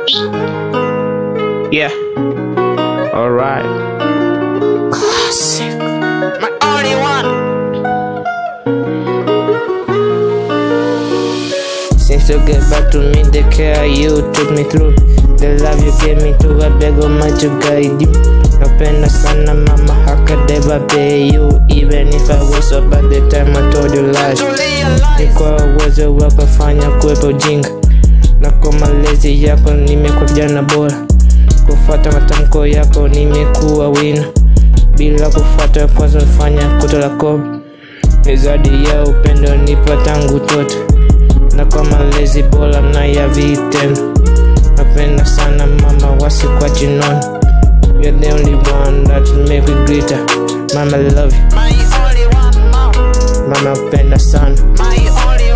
Yeah. Alright. Classic. My only one. Since you get back to me, the care you took me through, the love you gave me to, I beg of my to guide you. Napenda sana mama, how could ever pay you? Even if I was up at the time I told you lies. Ni kwa uwezo wako fanya kuwepo ujinga, na kwa malezi yako nimekuwa kijana bora. Kufuata matamko yako nimekuwa wina, bila kufuata kwanza mfanya kutola kobe. Ni zawadi ya upendo nipa tangu toto, na kwa malezi bora na ya vitendo. Napenda sana mama, wasikwa jinoni. You're the only one that make me greater. Mama, I love you. My only one, mom. Mama, napenda sana. My only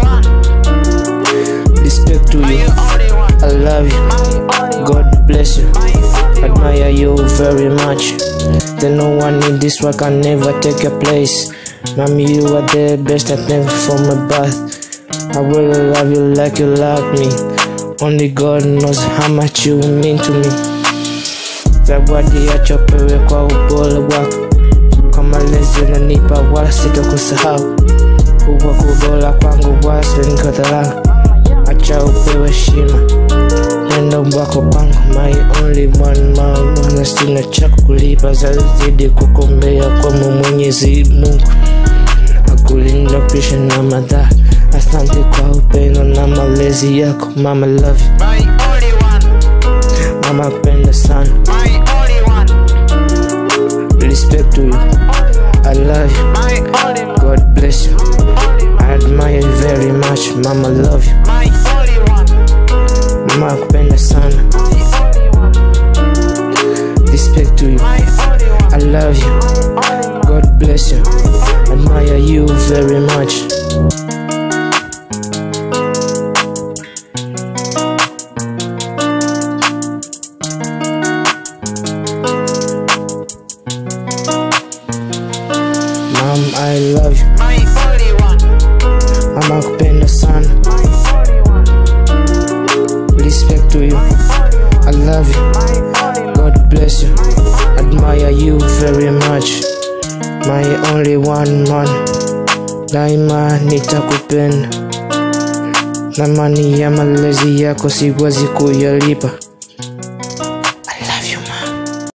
one. Respect to My you. only one. I love you. My only one. God bless you. My only Admire you very much. There's no one in this world can never take your place. Mommy, you are the best. I thank you for my birth. I really love you like you love me. Only God knows how much you mean to me. Zawadi ya chopewe kwa upole wako, kwa malezi unanipa wala sitokusahau. Kubwa kubola kwangu wala sinikudharau. Acha upewe heshima, nenda wako pangu. My only one mama, na sina cha kulipa zaidi kukuombea kwa Mwenyezi Mungu akulinda pisha na madhara. Asante kwa upendo na malezi yako. Mama, love you. My only one. Mama, penda sana. My only one. Respect to you. I love you. My only one. God bless you. I admire you very much. Mama, love you. My only one. Mama, kupenda sana. My only one. Respect to you. My only one. I love you. God bless you. Admire you very much. Mom, I love you. My only one. Mama, kupenda sana. My only one. Respect to you. I love you. My only one. God bless you. Admire you very much. My only one man. Daima nitakupenda. Thamani ya malezi yako siwezi kuyalipa.